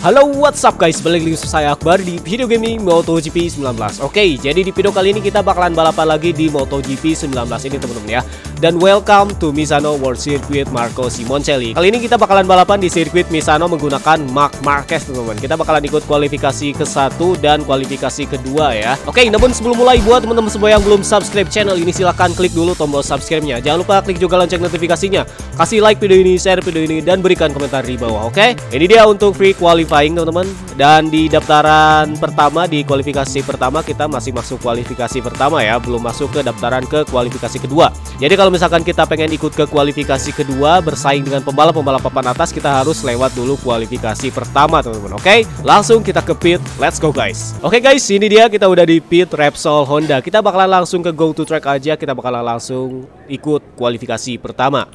Halo, what's up guys, balik lagi saya Akbar di video gaming MotoGP 19. Oke, jadi di video kali ini kita bakalan balapan lagi di MotoGP 19 ini teman-teman ya. Dan welcome to Misano World Circuit Marco Simoncelli. Kali ini kita bakalan balapan di sirkuit Misano menggunakan Marc Marquez teman-teman. Kita bakalan ikut kualifikasi ke-1 dan kualifikasi kedua ya. Oke, namun sebelum mulai, buat teman-teman semua yang belum subscribe channel ini, silahkan klik dulu tombol subscribe-nya. Jangan lupa klik juga lonceng notifikasinya. Kasih like video ini, share video ini, dan berikan komentar di bawah. Oke, ini dia untuk free qualifying teman-teman. Dan di daftaran pertama, di kualifikasi pertama, kita masih masuk kualifikasi pertama ya, belum masuk ke daftaran ke kualifikasi kedua. Jadi kalau misalkan kita pengen ikut ke kualifikasi kedua, bersaing dengan pembalap-pembalap papan atas, kita harus lewat dulu kualifikasi pertama teman-teman. Oke, langsung kita ke pit, let's go guys. Oke guys, ini dia, kita udah di pit Repsol Honda. Kita bakalan langsung ke go to track aja, kita bakalan langsung ikut kualifikasi pertama.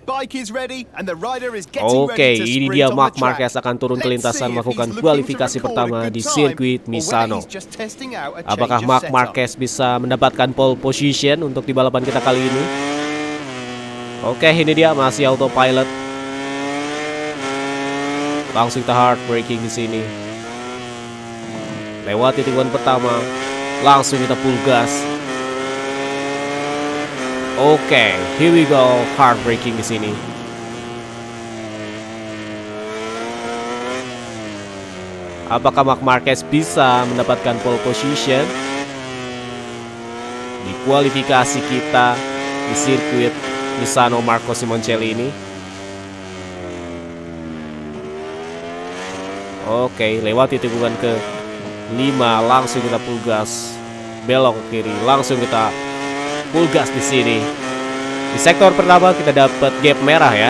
Oke, ini dia Marc Marquez akan turun ke lintasan melakukan kualifikasi pertama di sirkuit Misano. Apakah Marc Marquez bisa mendapatkan pole position untuk di balapan kita kali ini? Oke, ini dia masih autopilot. Langsung kita hard braking di sini. Lewati tikungan pertama, langsung kita full gas. Oke, here we go, hard braking di sini. Apakah Marc Marquez bisa mendapatkan pole position di kualifikasi kita di sirkuit Misano Marco Simoncelli ini? Oke, lewati tikungan ke-5, langsung kita full gas, belok ke kiri, langsung kita full gas di sini. Di sektor pertama kita dapat gap merah ya.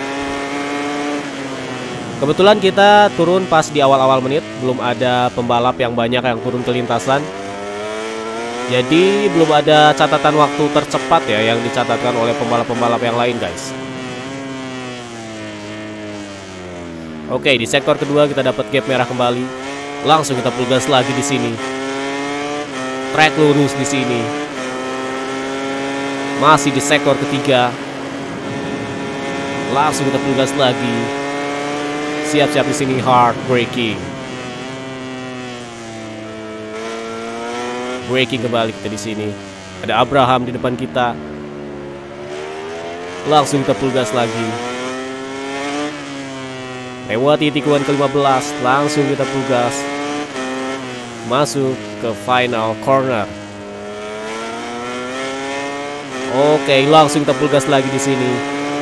Kebetulan kita turun pas di awal-awal menit, belum ada pembalap yang banyak yang turun ke lintasan. Jadi belum ada catatan waktu tercepat ya yang dicatatkan oleh pembalap-pembalap yang lain guys. Oke, di sektor kedua kita dapat gap merah kembali. Langsung kita full gas lagi di sini. Track lurus di sini. Masih di sektor ketiga. Langsung kita full gas lagi. Siap-siap di sini hard braking. Braking kembali kita di sini. Ada Abraham di depan kita. Langsung kita full gas lagi. Lewati tikungan ke-15, langsung kita full gas. Masuk ke final corner. Oke, langsung kita full gas lagi di sini.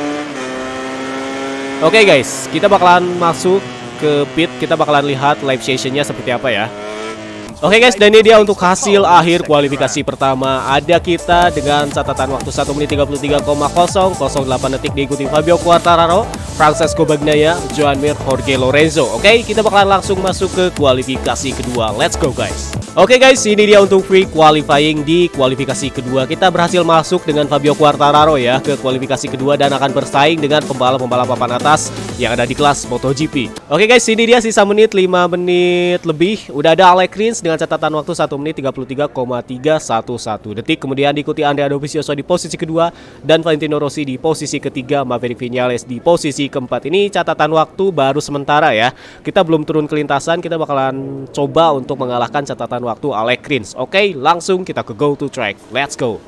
Oke guys, kita bakalan masuk ke pit, kita bakalan lihat live sessionnya seperti apa ya. Oke guys, dan ini dia untuk hasil akhir kualifikasi pertama. Ada kita dengan catatan waktu 1 menit 33,008 detik, diikuti Fabio Quartararo, Francesco Bagnaia, Joan Mir, Jorge Lorenzo. Oke, kita bakalan langsung masuk ke kualifikasi kedua. Let's go guys. Oke guys, ini dia untuk free qualifying di kualifikasi kedua. Kita berhasil masuk dengan Fabio Quartararo ya ke kualifikasi kedua dan akan bersaing dengan pembalap-pembalap papan atas yang ada di kelas MotoGP. Oke guys, ini dia sisa menit 5 menit lebih. Udah ada Alex Rins dengan catatan waktu 1 menit 33,311 detik. Kemudian diikuti Andrea Dovizioso di posisi kedua dan Valentino Rossi di posisi ketiga, Maverick Viñales di posisi keempat. Ini catatan waktu baru sementara ya. Kita belum turun ke lintasan, kita bakalan coba untuk mengalahkan catatan waktu Alex Rins. Oke, langsung kita ke go to track. Let's go.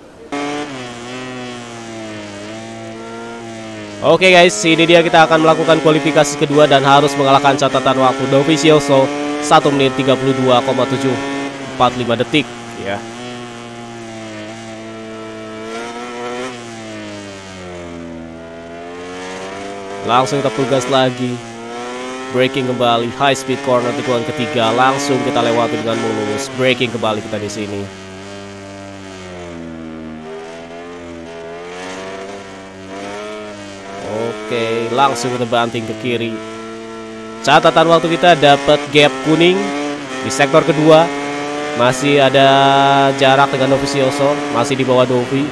Oke guys, ini dia, kita akan melakukan kualifikasi kedua dan harus mengalahkan catatan waktu Dovizioso 1 menit 32,745 detik ya. Langsung kita full gas lagi. Braking kembali, high speed corner tikungan ketiga, langsung kita lewati dengan mulus. Braking kembali kita di sini. Oke, langsung kita banting ke kiri. Catatan waktu kita dapat gap kuning di sektor kedua. Masih ada jarak dengan Dovizioso, masih di bawah Dovi.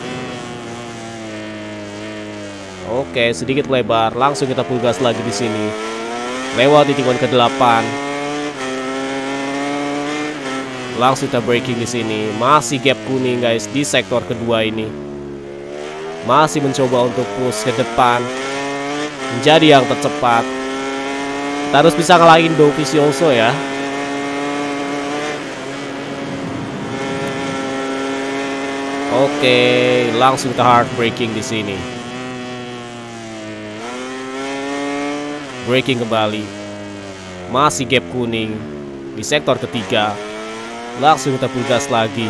Oke, sedikit lebar, langsung kita full gas lagi di sini. Lewati tikungan ke-8. Langsung kita braking di sini. Masih gap kuning guys di sektor kedua ini. Masih mencoba untuk push ke depan, menjadi yang tercepat. Kita harus bisa ngalahin Dovizioso ya. Oke, langsung kita hard braking di sini. Braking kembali. Masih gap kuning di sektor ketiga. Langsung kita full gas lagi.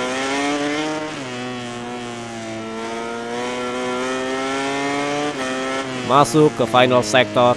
Masuk ke final sektor.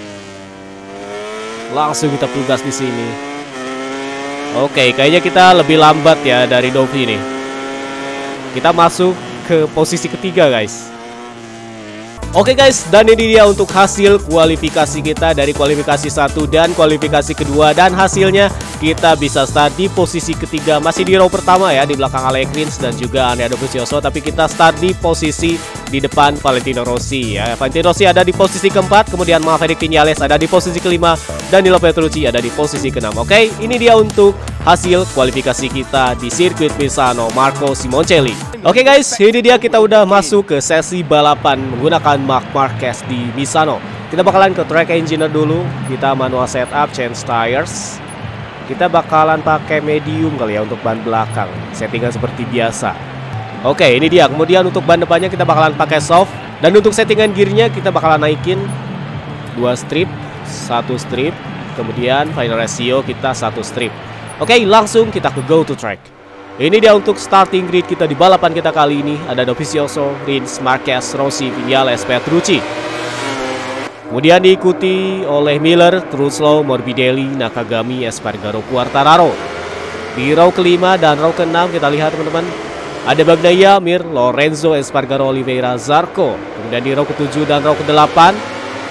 Langsung kita full gas di sini. Oke, kayaknya kita lebih lambat ya dari Dovi nih. Kita masuk ke posisi ketiga, guys. Oke guys, dan ini dia untuk hasil kualifikasi kita dari kualifikasi 1 dan kualifikasi kedua. Dan hasilnya kita bisa start di posisi ketiga. Masih di row pertama ya, di belakang Alex Rins dan juga Andrea Dovizioso. Tapi kita start di posisi di depan Valentino Rossi ya. Valentino Rossi ada di posisi keempat, kemudian Maverick Viñales ada di posisi kelima, dan Danilo Petrucci ada di posisi keenam. Oke, ini dia untuk hasil kualifikasi kita di sirkuit Misano Marco Simoncelli. Oke guys, ini dia kita udah masuk ke sesi balapan menggunakan Marc Marquez di Misano. Kita bakalan ke track engineer dulu. Kita manual setup, change tires. Kita bakalan pakai medium kali ya untuk ban belakang. Settingan seperti biasa. Oke, ini dia. Kemudian untuk ban depannya kita bakalan pakai soft. Dan untuk settingan gearnya kita bakalan naikin 2 strip, 1 strip. Kemudian final ratio kita 1 strip. Oke, langsung kita ke go to track. Ini dia untuk starting grid kita di balapan kita kali ini. Ada Dovizioso, Rins, Marquez, Rossi, Viñales, Petrucci. Kemudian diikuti oleh Miller, Truslow, Morbidelli, Nakagami, Espargaro, Quartararo. Di row kelima dan row keenam kita lihat teman-teman, ada Bagnaia, Mir, Lorenzo, Espargaro, Oliveira, Zarco. Kemudian di row ke-7 dan row ke-8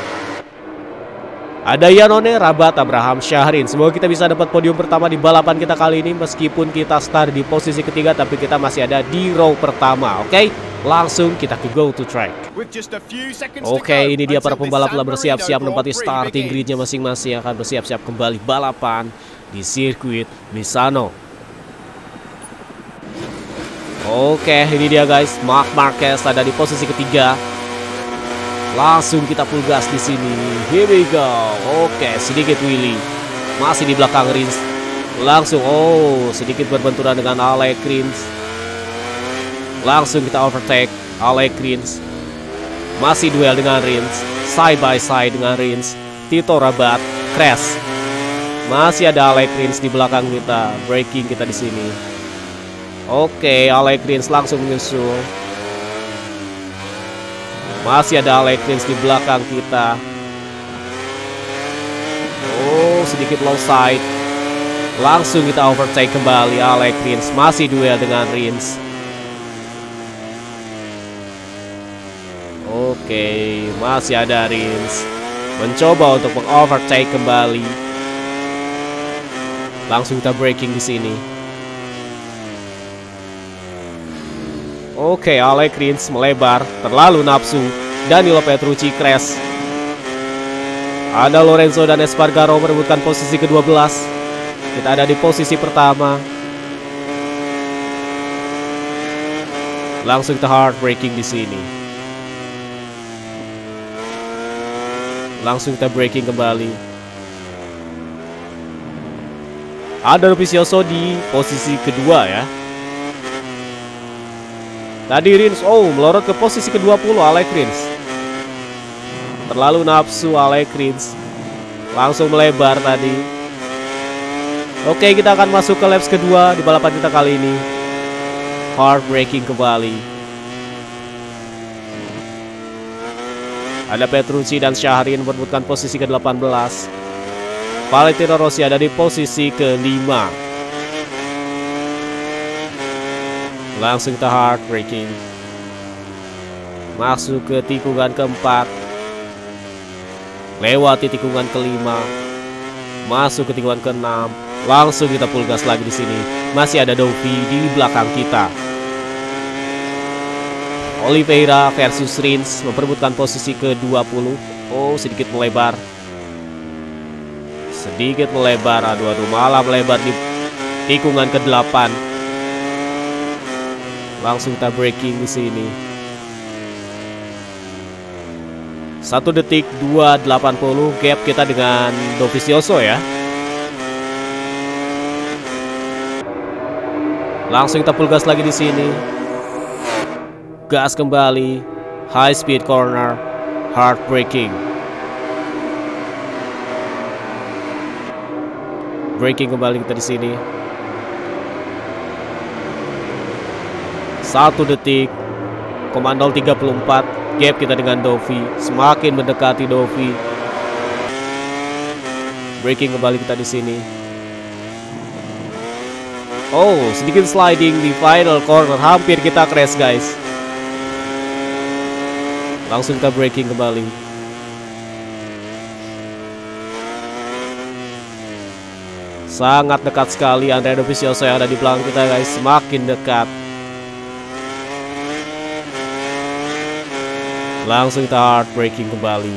ada Iannone, Rabat, Abraham, Syahrin. Semoga kita bisa dapat podium pertama di balapan kita kali ini. Meskipun kita start di posisi ketiga, tapi kita masih ada di row pertama. Oke, langsung kita ke go to track. Oke, ini dia para pembalap telah bersiap-siap menempati starting gridnya masing-masing. Akan bersiap-siap kembali balapan di sirkuit Misano. Oke, ini dia guys, Marc Marquez ada di posisi ketiga. Langsung kita full gas di sini. Here we go. Oke, sedikit wheelie. Masih di belakang Rins. Langsung, sedikit berbenturan dengan Alex Rins. Langsung kita overtake Alex Rins. Masih duel dengan Rins. Side by side dengan Rins. Tito Rabat, crash. Masih ada Alex Rins di belakang kita. Braking kita di sini. Oke, Alex Rins langsung menyusul. Masih ada Alex Rins di belakang kita. Sedikit low side. Langsung kita overtake kembali Alex Rins. Masih duel dengan Rins. Oke, masih ada Rins mencoba untuk mengovertake kembali. Langsung kita braking di sini. Oke, Alex Rins melebar, terlalu nafsu. Danilo Petrucci crash. Ada Lorenzo dan Espargaro merebutkan posisi ke-12. Kita ada di posisi pertama. Langsung kita hard braking di sini. Langsung kita braking kembali. Ada Dovizioso di posisi kedua ya. Tadi Rins, melorot ke posisi ke-20 Alex Rins. Terlalu nafsu Alex Rins. Langsung melebar tadi. Oke, kita akan masuk ke laps kedua di balapan kita kali ini. Hard braking kembali. Ada Petrucci dan Syahrin merebutkan posisi ke-18. Valentino Rossi ada di posisi ke-5. Langsung kita hard braking. Masuk ke tikungan keempat. Lewati tikungan kelima. Masuk ke tikungan keenam. Langsung kita full gas lagi di sini. Masih ada Dovi di belakang kita. Oliveira versus Rins memperebutkan posisi ke-20. Sedikit melebar. Sedikit melebar. Aduh, malah melebar di tikungan ke-8. Langsung kita braking di sini. 1 detik 2.80 gap kita dengan Dovizioso ya. Langsung kita full gas lagi di sini. Gas kembali. High speed corner. Hard braking. Braking kembali kita di sini. 1 detik 0.34 gap kita dengan Dovi. Semakin mendekati Dovi. Braking kembali kita di sini. Oh, sedikit sliding di final corner. Hampir kita crash guys. Langsung kita braking kembali. Sangat dekat sekali Andrea Dovizioso yang ada di belakang kita guys. Semakin dekat. Langsung kita hard braking kembali.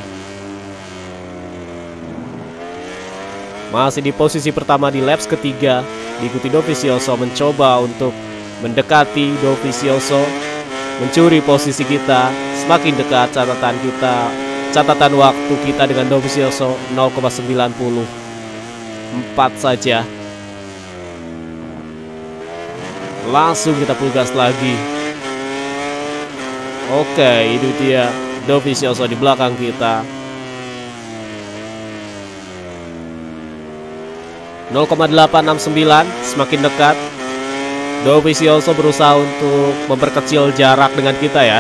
Masih di posisi pertama di laps ketiga. Diikuti Dovizioso, mencoba untuk mendekati Dovizioso, mencuri posisi kita. Semakin dekat catatan kita, catatan waktu kita dengan Dovizioso 0,94 saja. Langsung kita full gas lagi. Oke, itu dia Dovizioso di belakang kita. 0,869, semakin dekat. Dovizioso berusaha untuk memperkecil jarak dengan kita ya.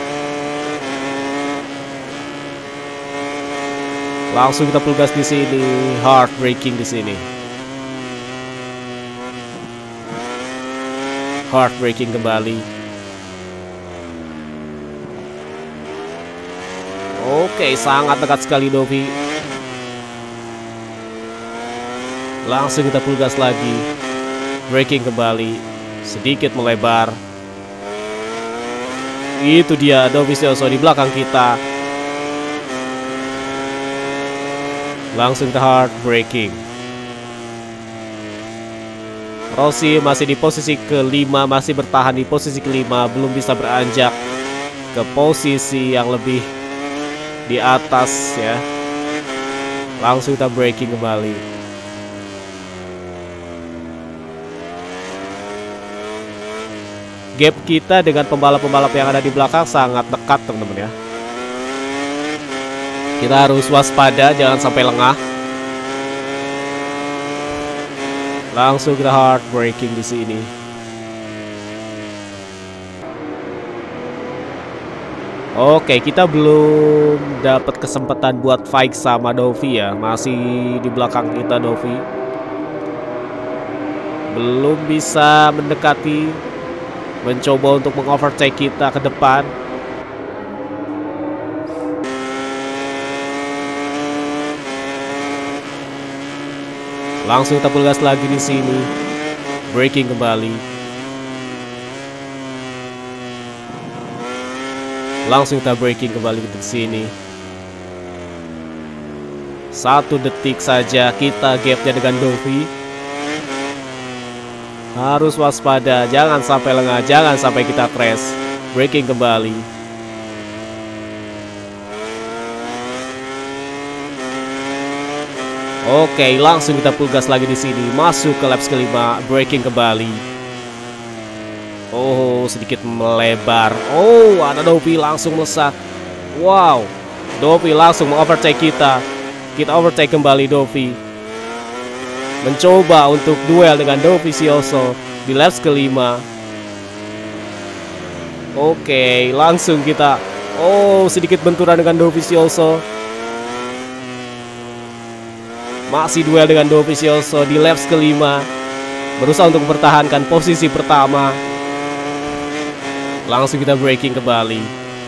Langsung kita full gas di sini, hard braking di sini. Hard braking kembali. Oke, sangat dekat sekali Dovi. Langsung kita full gas lagi. Braking kembali. Sedikit melebar. Itu dia Dovizioso di belakang kita. Langsung kita hard braking. Rossi masih di posisi kelima. Masih bertahan di posisi kelima. Belum bisa beranjak ke posisi yang lebih di atas ya. Langsung kita braking kembali. Gap kita dengan pembalap-pembalap yang ada di belakang sangat dekat teman-teman ya. Kita harus waspada, jangan sampai lengah. Langsung kita hard braking di sini. Oke, kita belum dapat kesempatan buat fight sama Dovi ya. Masih di belakang kita Dovi. Belum bisa mendekati. Mencoba untuk mengovertake kita ke depan. Langsung kita full gas lagi di sini. Braking kembali. Langsung kita braking kembali di sini. 1 detik saja kita gapnya dengan Dovi. Harus waspada, jangan sampai lengah, jangan sampai kita crash. Braking kembali. Oke, langsung kita full gas lagi di sini. Masuk ke laps kelima, braking kembali. Oh, sedikit melebar. Oh, ada Dovi langsung melesat. Wow, Dovi langsung mengovertake kita. Kita overtake kembali Dovi. Mencoba untuk duel dengan Dovizioso di laps kelima. Oke, langsung kita. Oh, sedikit benturan dengan Dovizioso. Masih duel dengan Dovizioso di laps kelima. Berusaha untuk mempertahankan posisi pertama. Langsung kita braking kembali.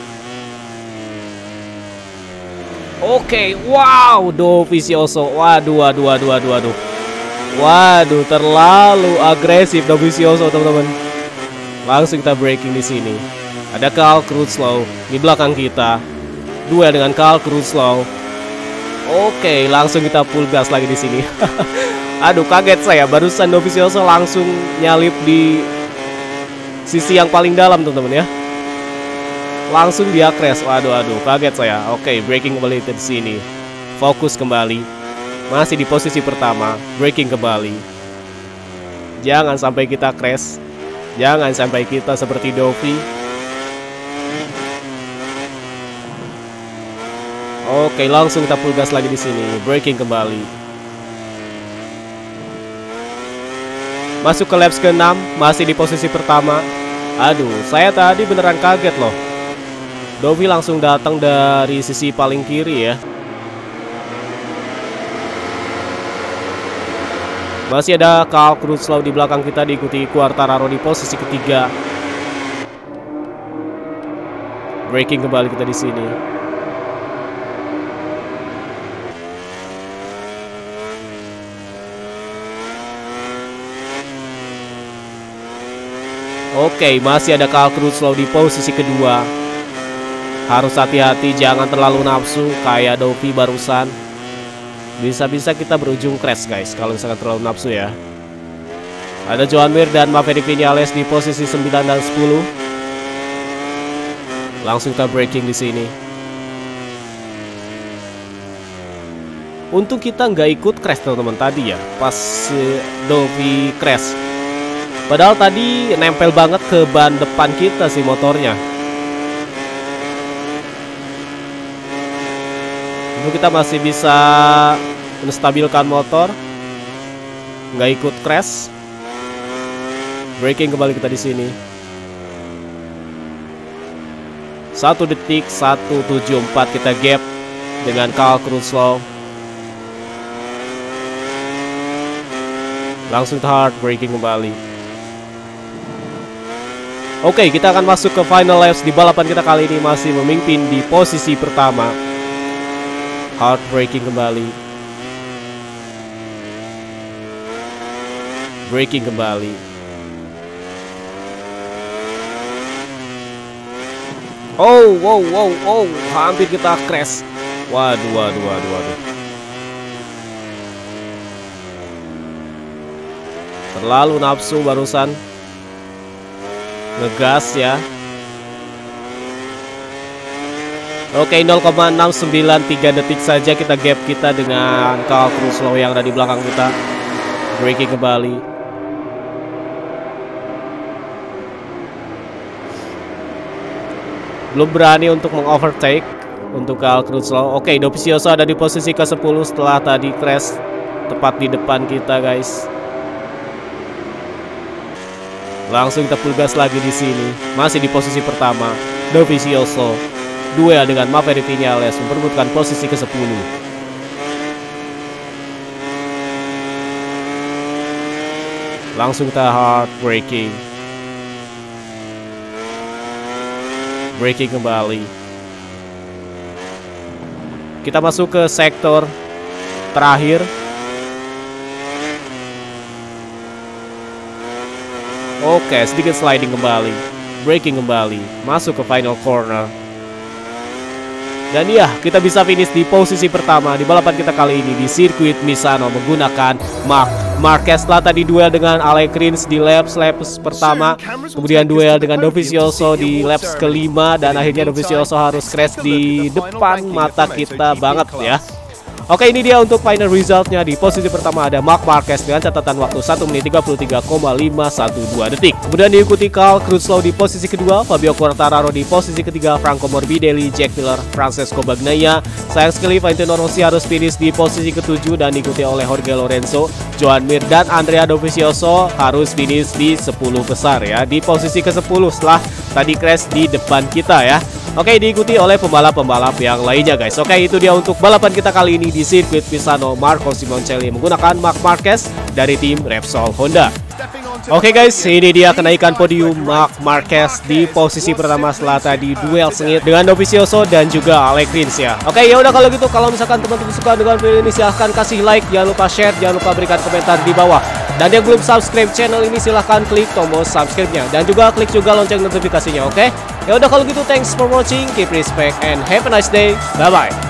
Oke, wow, Dovizioso. Waduh. Waduh, terlalu agresif Dovizioso teman-teman. Langsung kita braking di sini. Ada Karl Crutchlow di belakang kita. Duel dengan Karl Crutchlow. Oke, langsung kita full gas lagi di sini. Aduh, kaget saya. Barusan Dovizioso langsung nyalip di sisi yang paling dalam teman-teman ya. Langsung dia crash. Waduh, kaget saya. Oke, braking kembali ke sini. Fokus kembali. Masih di posisi pertama. Braking kembali. Jangan sampai kita crash. Jangan sampai kita seperti Dovi. Oke, langsung kita full gas lagi di sini. Braking kembali. Masuk ke laps ke-6, masih di posisi pertama. Aduh, saya tadi beneran kaget loh. Dovi langsung datang dari sisi paling kiri ya. Masih ada Carl Crutchlow di belakang kita, diikuti Quartararo di posisi ketiga. Braking kembali kita di sini. Oke, masih ada Carl Crutchlow di posisi kedua. Harus hati-hati, jangan terlalu nafsu kayak Dovi barusan. Bisa-bisa kita berujung crash guys kalau misalkan terlalu nafsu ya. Ada Joan Mir dan Maverick Viñales di posisi 9 dan 10. Langsung kita braking di sini. Untung kita nggak ikut crash teman-teman tadi ya, pas Dovi crash. Padahal tadi nempel banget ke ban depan kita sih motornya. Untuk kita masih bisa menstabilkan motor, nggak ikut crash. Braking kembali kita di sini. 1 detik 174 kita gap dengan Carl Crutchlow. Langsung hard braking kembali. Oke, kita akan masuk ke final laps di balapan kita kali ini, masih memimpin di posisi pertama. Hard braking kembali. Braking kembali. Oh, hampir kita crash. Waduh. Terlalu nafsu barusan. Ngegas ya. Oke, 0,693 detik saja kita gap kita dengan Carl Crutchlow yang ada di belakang kita. Braking kembali. Belum berani untuk mengovertake untuk Carl Crutchlow. Oke, Dovizioso ada di posisi ke-10 setelah tadi crash tepat di depan kita guys. Langsung kita full gas lagi di sini. Masih di posisi pertama. Dovizioso duel dengan Maverick Viñales memperebutkan posisi ke-10. Langsung kita hard braking. Braking kembali. Kita masuk ke sektor terakhir. Oke, sedikit sliding kembali. Braking kembali. Masuk ke final corner. Dan ya, kita bisa finish di posisi pertama di balapan kita kali ini di sirkuit Misano menggunakan Marc Marquez. Setelah tadi duel dengan Alex Rins di laps pertama, kemudian duel dengan Dovizioso di laps kelima, dan akhirnya Dovizioso harus crash di depan mata kita banget ya. Oke, ini dia untuk final resultnya. Di posisi pertama ada Marc Marquez dengan catatan waktu 1 menit 33,512 detik. Kemudian diikuti Carl Crutchlow di posisi kedua, Fabio Quartararo di posisi ketiga, Franco Morbidelli, Jack Miller, Francesco Bagnaia. Sayang sekali Valentino Rossi harus finish di posisi ke-7 dan diikuti oleh Jorge Lorenzo, Joan Mir, dan Andrea Dovizioso harus finish di 10 besar ya. Di posisi ke-10 setelah tadi crash di depan kita ya. Oke, diikuti oleh pembalap-pembalap yang lainnya guys. Oke, itu dia untuk balapan kita kali ini di sirkuit Misano. Marco Simoncelli menggunakan Marc Marquez dari tim Repsol Honda. Oke guys, ini dia kenaikan podium Marc Marquez di posisi pertama setelah tadi duel sengit dengan Dovizioso dan juga Alex Rins ya. Oke, ya udah kalau gitu, kalau misalkan teman-teman suka dengan video ini silahkan kasih like, jangan lupa share, jangan lupa berikan komentar di bawah. Dan yang belum subscribe channel ini silahkan klik tombol subscribe-nya dan juga klik juga lonceng notifikasinya, oke? Ya udah kalau gitu, thanks for watching, keep respect and have a nice day. Bye bye.